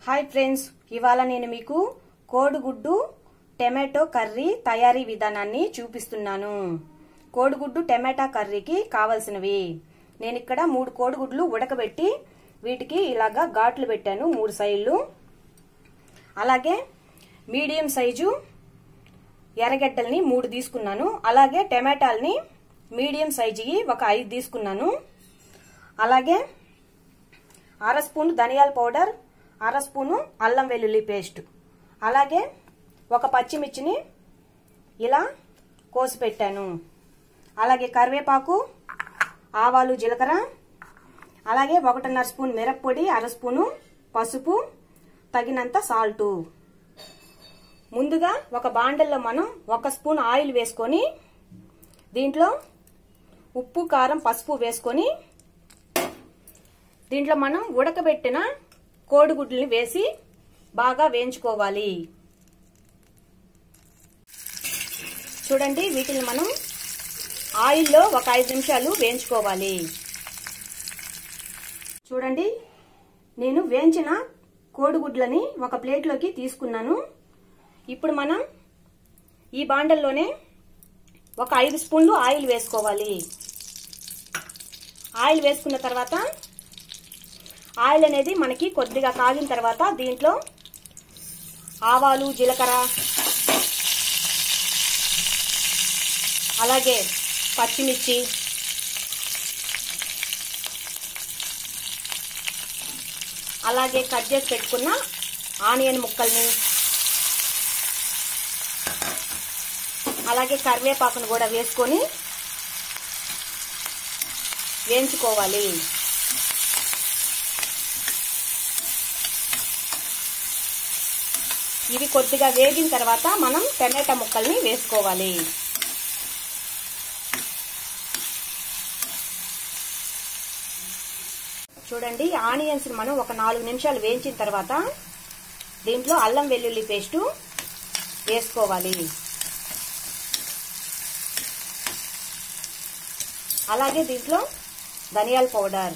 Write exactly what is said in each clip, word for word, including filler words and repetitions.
Hi friends, ఇవాళ నేను మీకు కోడిగుడ్డు టమాటో కర్రీ తయారీ విధానాన్ని చూపిస్తున్నాను. కోడిగుడ్డు టమాటా కర్రీకి కావాల్సినవి నేను ఇక్కడ మూడు కోడిగుడ్లు ఉడకబెట్టి వీటికి ఇలాగా ఘాట్లు పెట్టాను మూడు సైడ్లు. అలాగే మీడియం సైజు ఎర్రగడ్డల్ని మూడు తీసుకున్నాను. అలాగే టమాటాలని మీడియం సైజుకి ఒక ఐదు తీసుకున్నాను. అలాగే అర స్పూన్ ధనియాల పౌడర్, అర స్పూను అల్లం వెల్లుల్లి పేస్ట్, అలాగే ఒక పచ్చిమిర్చిని ఇలా కోసి పెట్టాను. అలాగే కరివేపాకు, ఆవాలు, జీలకర్ర, అలాగే ఒకటిన్నర స్పూన్ మిరప్పొడి, అర స్పూను పసుపు, తగినంత సాల్టు. ముందుగా ఒక బాండల్లో మనం ఒక స్పూన్ ఆయిల్ వేసుకొని దీంట్లో ఉప్పు, కారం, పసుపు వేసుకొని దీంట్లో మనం ఉడకబెట్టిన కోడిగుడ్లని వేసి బాగా వేయించుకోవాలి. చూడండి, వీటిని మనం ఆయిల్లో ఒక ఐదు నిమిషాలు వేయించుకోవాలి. చూడండి, నేను వేయించిన కోడిగుడ్లని ఒక ప్లేట్లోకి తీసుకున్నాను. ఇప్పుడు మనం ఈ బాండల్లోనే ఒక ఐదు స్పూన్లు ఆయిల్ వేసుకోవాలి. ఆయిల్ వేసుకున్న తర్వాత ఆయిల్ అనేది మనకి కొద్దిగా కాగిన తర్వాత దీంట్లో ఆవాలు, జీలకర్ర, అలాగే పచ్చిమిర్చి, అలాగే కట్ చేసి పెట్టుకున్న ఆనియన్ ముక్కల్ని, అలాగే కరివేపాకును కూడా వేసుకొని వేయించుకోవాలి. ఇవి కొద్దిగా వేగిన తర్వాత మనం టమాటా ముక్కల్ని వేసుకోవాలి. చూడండి, ఆనియన్స్ మనం ఒక నాలుగు నిమిషాలు వేయించిన తర్వాత దీంట్లో అల్లం వెల్లుల్లి పేస్టు వేసుకోవాలి. అలాగే దీంట్లో ధనియాల పౌడర్,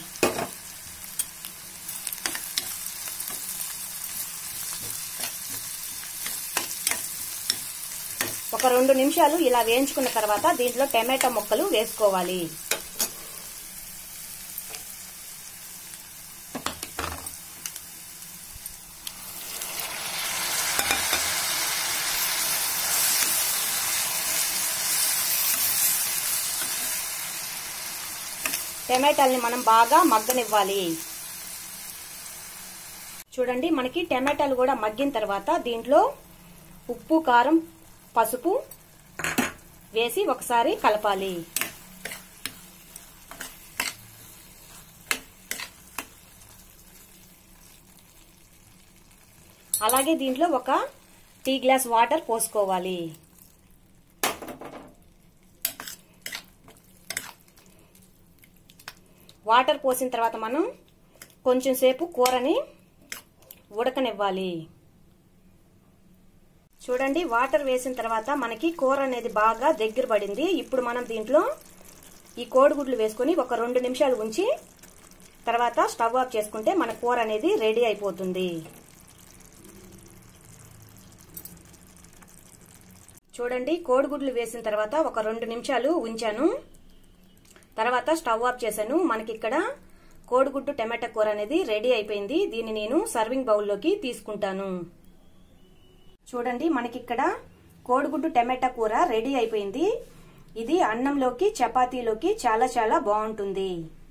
ఒక రెండు నిమిషాలు ఇలా వేయించుకున్న తర్వాత దీంట్లో టమాటా ముక్కలు వేసుకోవాలి. టమాటాలని మనం బాగా మగ్గనివ్వాలి. చూడండి, మనకి టమాటాలు కూడా మగ్గిన తర్వాత దీంట్లో ఉప్పు, కారం, పసుపు వేసి ఒకసారి కలపాలి. అలాగే దీంట్లో ఒక టీ గ్లాస్ వాటర్ పోసుకోవాలి. వాటర్ పోసిన తర్వాత మనం కొంచెం సేపు కూరని ఉడకనివ్వాలి. చూడండి, వాటర్ వేసిన తర్వాత మనకి కూర అనేది బాగా దగ్గర పడింది. ఇప్పుడు మనం దీంట్లో ఈ కోడిగుడ్లు వేసుకొని ఒక రెండు నిమిషాలు ఉంచి తర్వాత స్టవ్ ఆఫ్ చేసుకుంటే మన కూర అనేది రెడీ అయిపోతుంది. చూడండి, కోడిగుడ్లు వేసిన తర్వాత ఒక రెండు నిమిషాలు ఉంచాను. తర్వాత స్టవ్ ఆఫ్ చేశాను. మనకి ఇక్కడ కోడిగుడ్డు టమాటా కూర అనేది రెడీ అయిపోయింది. దీన్ని నేను సర్వింగ్ బౌల్లోకి తీసుకుంటాను. చూడండి, మనకి ఇక్కడ కోడిగుడ్డు టమాటా కూర రెడీ అయిపోయింది. ఇది అన్నంలోకి, చపాతీలోకి చాలా చాలా బాగుంటుంది.